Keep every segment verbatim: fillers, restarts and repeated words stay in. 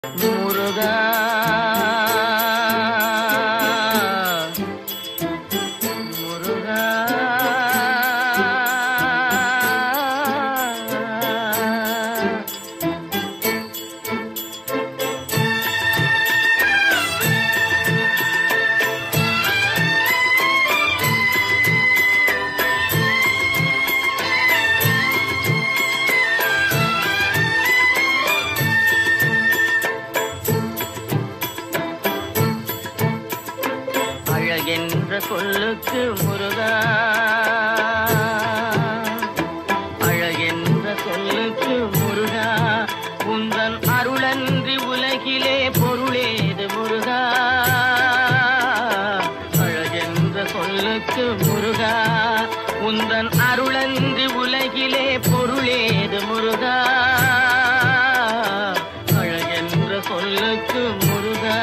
முருகா முருகா என்ற சொல்லுக்கு முருகா அழகென்ற சொல்லுக்கு முருகா உந்தன் அருளன்றி உலகிலே பொருளேது முருகா அழகென்ற சொல்லுக்கு முருகா உந்தன் அருளன்றி உலகிலே பொருளேது முருகா அழகென்ற சொல்லுக்கு முருகா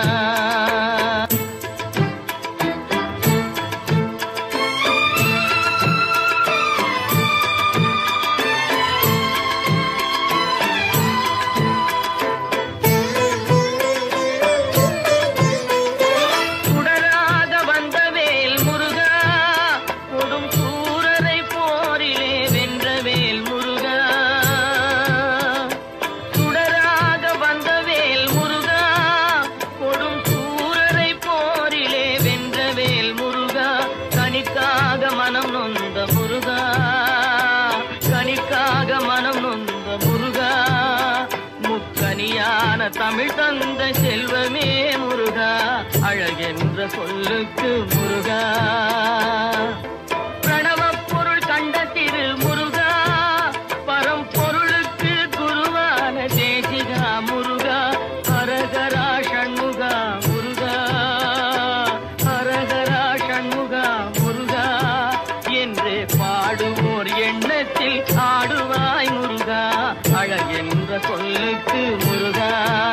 மனம் நொந்த முருகா கனிக்காக மனம் நொந்த முருகா முக்கனியான தமிழ் தந்த செல்வமே முருகா அழகென்ற சொல்லுக்கு முருகா பிரணவப் பொருள் கண்ட திரு முருகா பரம்பொருளுக்கு குருவான தேசிகா முருகா ஹரஹரா ஷண்முகா முருகா ஹரஹரா ஷண்முகா முருகா என்று பாடுவோர் எண்ணத்தில் ஆடுவாய் முருகா அழகென்ற சொல்லுக்கு முருகா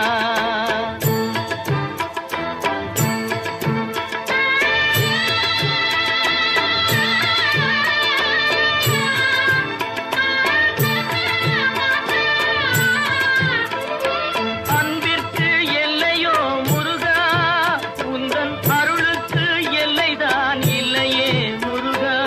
அன்பிற்கு எல்லையோ முருகா உந்தன் அருளுக்கு எல்லைதான் இல்லையே முருகா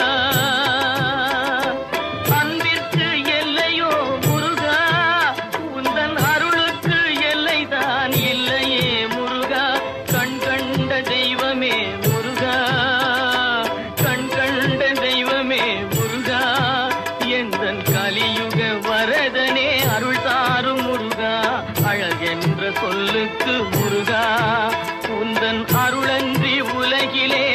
அன்பிற்கு எல்லையோ முருகா உந்தன் அருளுக்கு எல்லைதான் இல்லையே முருகா கண் கண்ட தெய்வமே முருகா கண் கண்ட தெய்வமே முருகா எந்தன் கலியுக வரதனே அருள் தாரும் முருகா அழகென்ற சொல்லுக்கு முருகா உந்தன் அருளன்றி உலகிலே